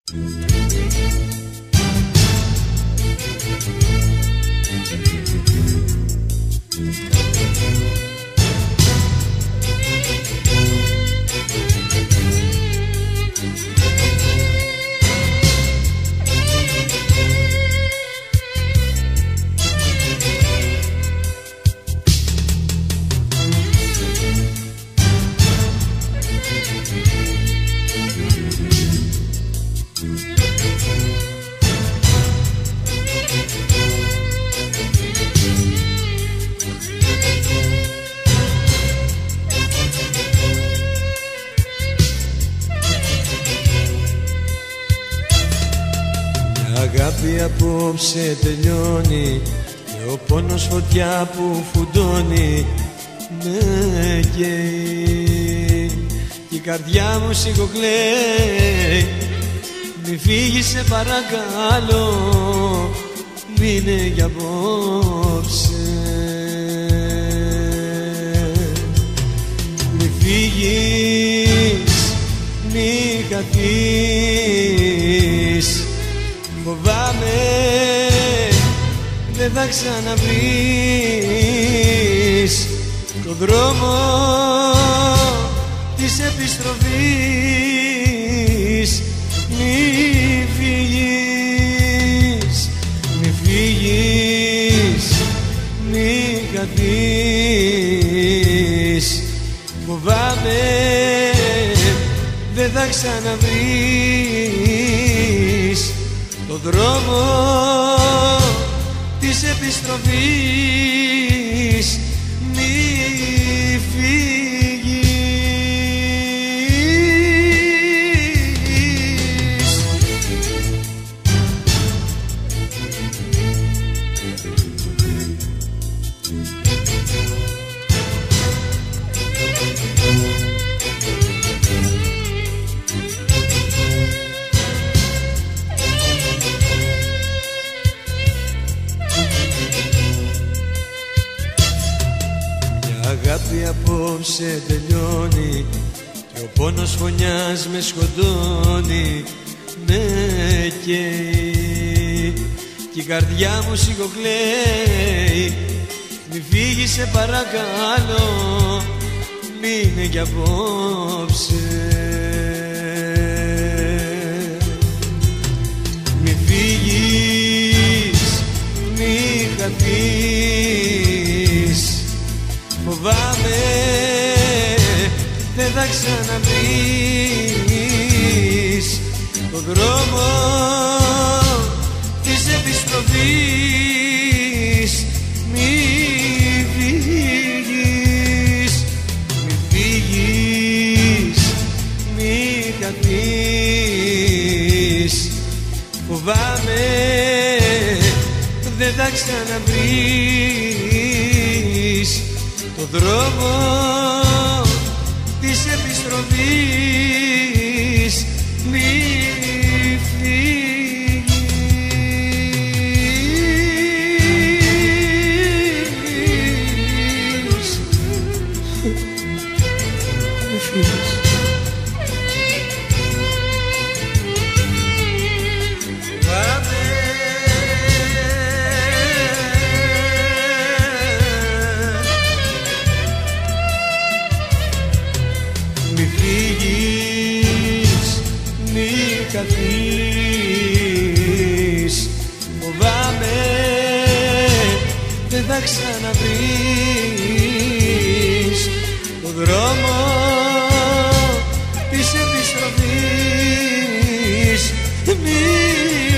Αγάπη απόψε τελειώνει και ο πόνος φωτιά που φουντώνει με καίει και η καρδιά μου σιγοκλαίει. Μη φύγεις σε παρακαλώ, μείνε για απόψε. Μη φύγεις, μη χαθείς, φοβάμαι δεν θα ξαναβρεις τον δρόμο της επιστροφής. Μη φύγεις, μη φύγεις, μη χαθείς, φοβάμαι δεν θα ξαναβρεις τον δρόμο της επιστροφής. Μη φύγεις. Αγάπη απόψε τελειώνει και ο πόνος φωνιάς με σκοτώνει με καίει και η καρδιά μου σιγοκλαίει. Μη φύγεις σε παρακαλώ, μείνε κι απόψε. Μη φύγεις, μη χαθείς, φοβάμαι δεν θα ξαναβρεις τον δρόμο της επιστροφής. Μη φύγεις, μη φύγεις, μη χαθείς, φοβάμαι δεν θα ξαναβρεις τον δρόμο της επιστροφής. Μη φύγεις. Μη φύγεις. Μη φύγεις, μη χαθείς, φοβάμαι δεν θα ξαναβρεις τον δρόμο της επιστροφής. Μη